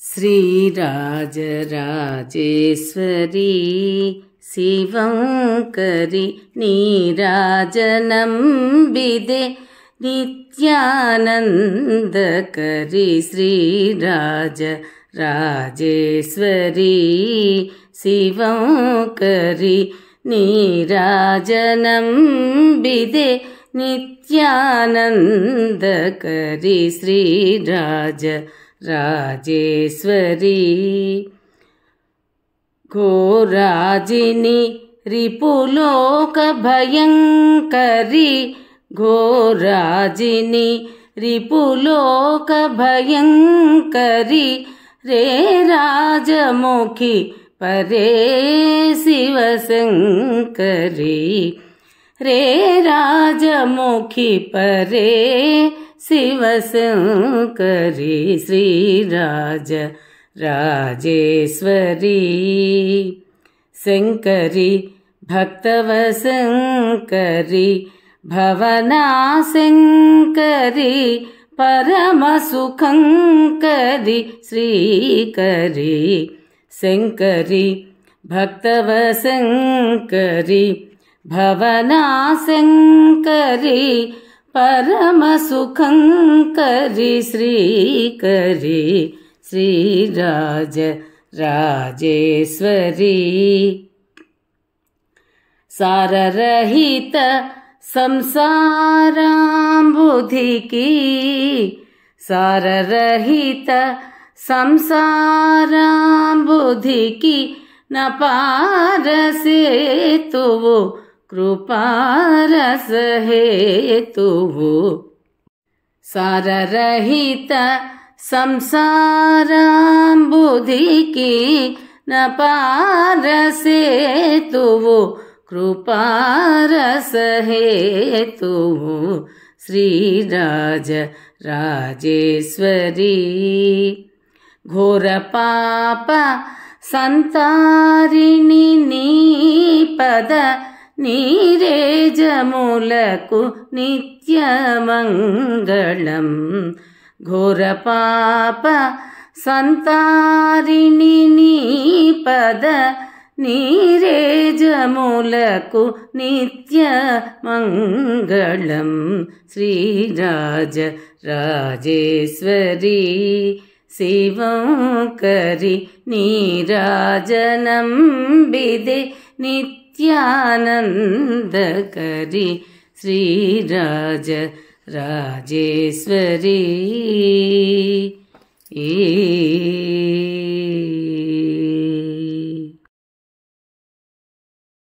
श्रीराजराजेश्वरी शिवंकरी नीराजनंबिदे नित्यानंदकरी श्रीराजराजेश्वरी शिवंकरी नीराजनंबिदे नित्यानंदकरी श्रीराजराजेश्वरी घोराजिनी रिपुलोक भयंकरी घोराजिनी रिपुलोक भयंकरी रे राजमुखी परे शिवशंकरी रे राजमुखी परे शिवशंकरी श्रीराजराजेश्वरी शंकरी भक्तवशंकरी भवनाशंकरी परमसुखंकरी श्रीकरी शंकरी भक्तवशंकरी भवनाशंकरी परमसुखंकरी श्रीकरी श्रीराजराजेश्वरी साररहित संसाराम्बुधिकी साररहित संसाराम्बुधिकी न पारसे तुवो कृपारस हेतुवो साररहित संसाराम्बुधिकी न पारसे तुवो कृपारस हेतुवो श्रीराजराजेश्वरी घोर पाप संतारिणी नीपद नीरेजमुलकु नित्यमंगलम घोर पाप संतारिणी नीपद नीरेजमुलकु नित्यमंगलम श्रीराजराजेश्वरी शिवंकरी नीराजनंबिदे नित्यानंदकरी श्रीराजराजेश्वरी।